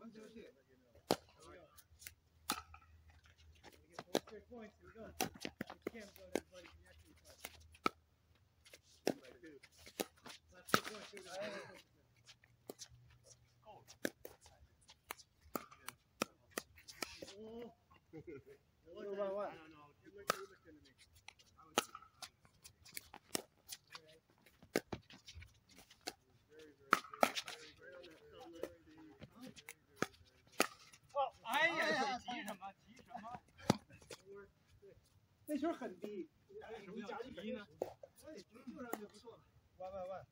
Points, here we go. Cam, go ahead, buddy. Last 2 points, here we go. You're looking, I don't know. You're looking at me. 哎呀，急什么？急什么？ 那球很低， 为什么要急呢？ 救上就不错了。弯。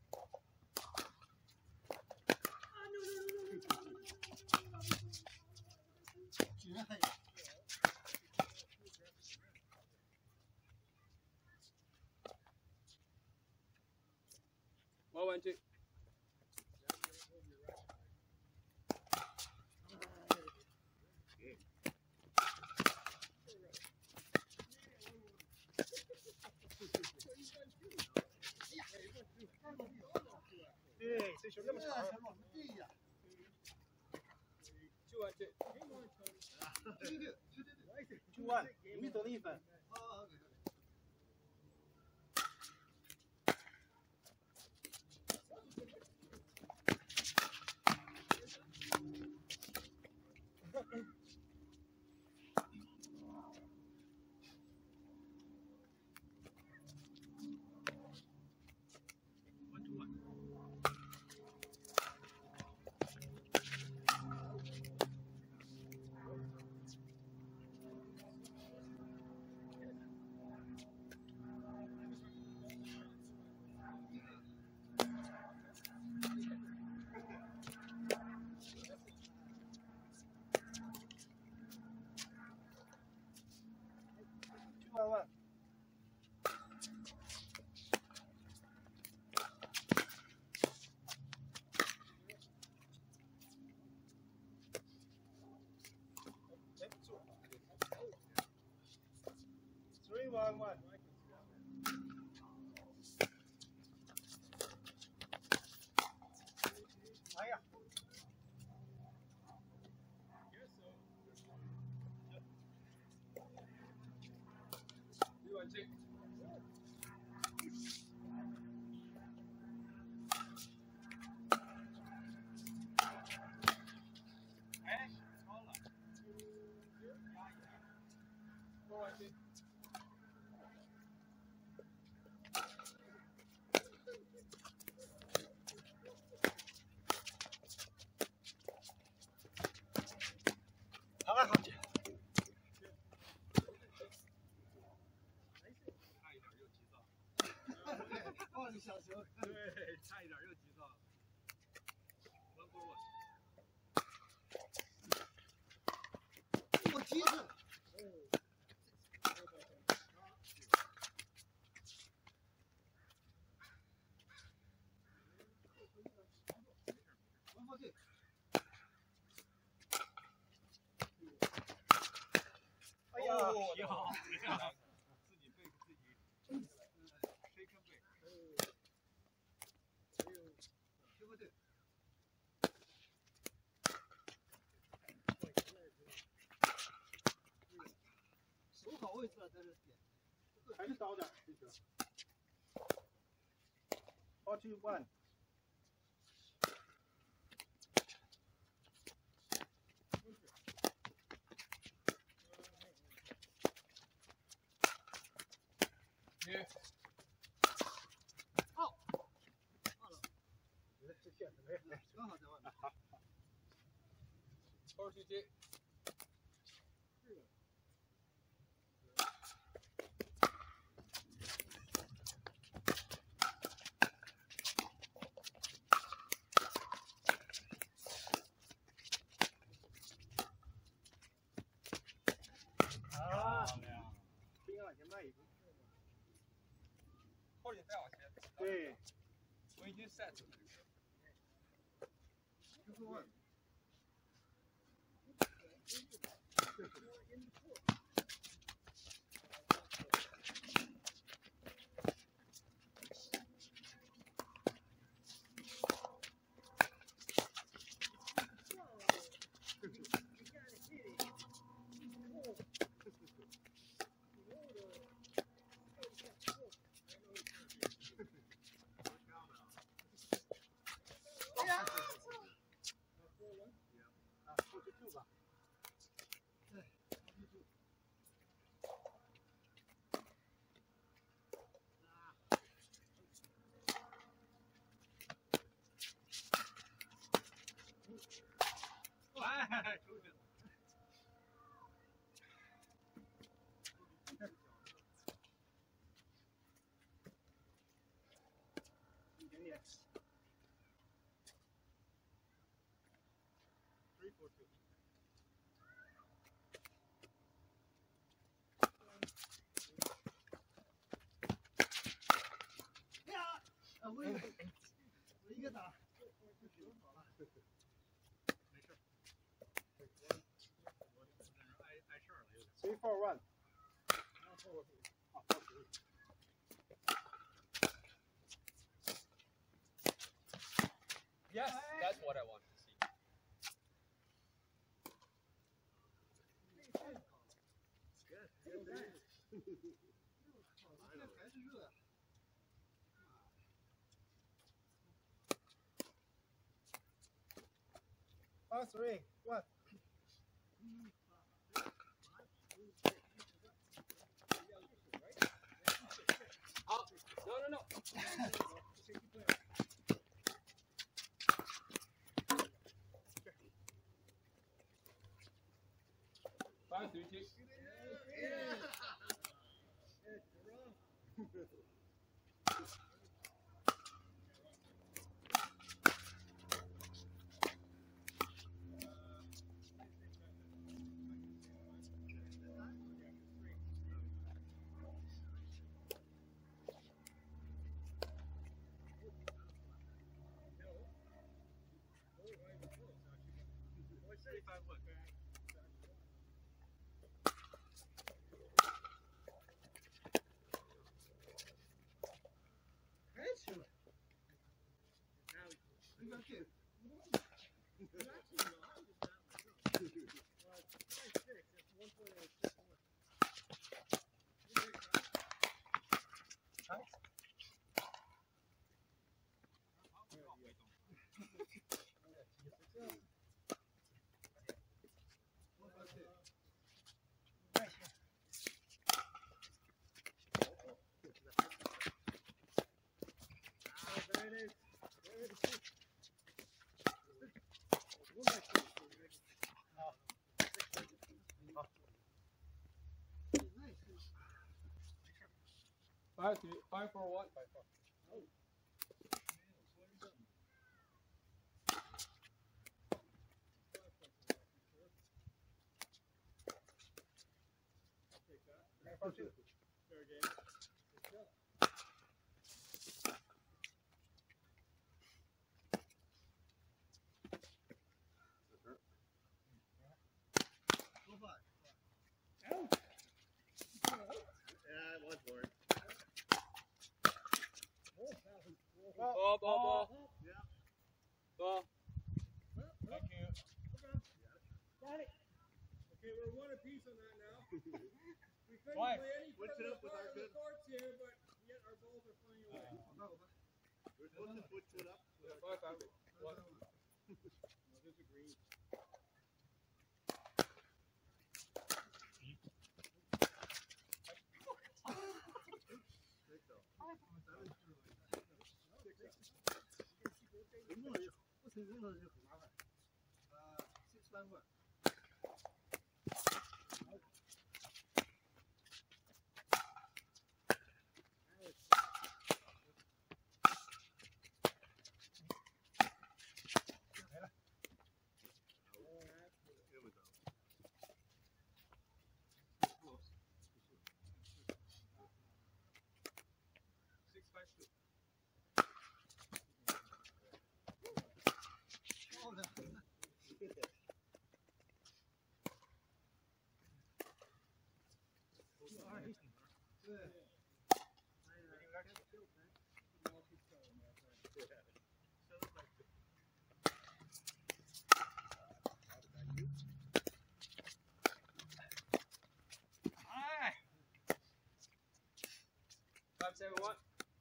玩具。 对，这球那么长， 就玩这。 就弯，你得了1分。弯。3, 1. 哎呀！ 玩具。哎，超了。玩具。 好了，好姐。小球， 对，差一点又急躁了。 我急死了。哎呀， 挺好。 手好位置在这点，还是高点这球。41. 好， 忘了，这线没，刚好在外面。 抽出去。后面再往前。 对， 我已经 set 了。 3, 4, 2. 我一个打，没事。 碍事儿了，有点。 3, 4, 1. Yes, that's what I want to see. Five, 3, 1. Oh, no. 5, 3, 2. Five, 3, 5, 4, 1, 5, 4. Fair game. Yeah, it was bored. Ball. Yeah. Ball. Thank you. Got it. Okay, we're one apiece on that now. We couldn't Why? play any Switch it further up with apart our on the good- courts here, but yet our balls are flying away. We're supposed to switch it up. 5, 5, 1. No, there's a green. Here we go. 6, 5, 2. Ah! 5, 7, 1.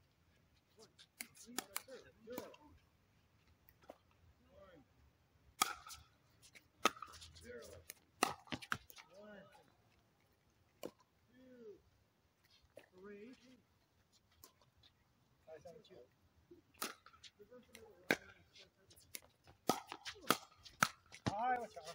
Alright, what's up?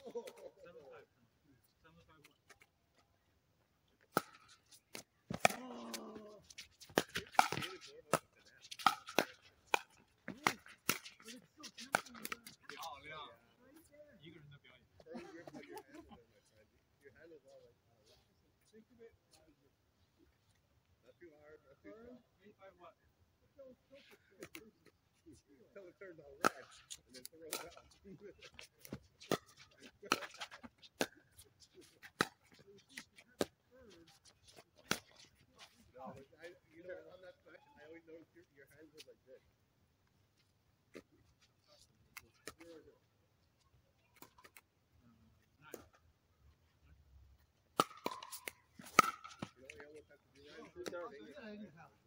漂亮，一个人的表演。 Your hand is all like, think of it as not too hard, not too soft. 25 what? Tell it turns all red and then throw it out. No, you know, on that question, I always noticed your hands were like this. Where is it? You know, you almost have to do that.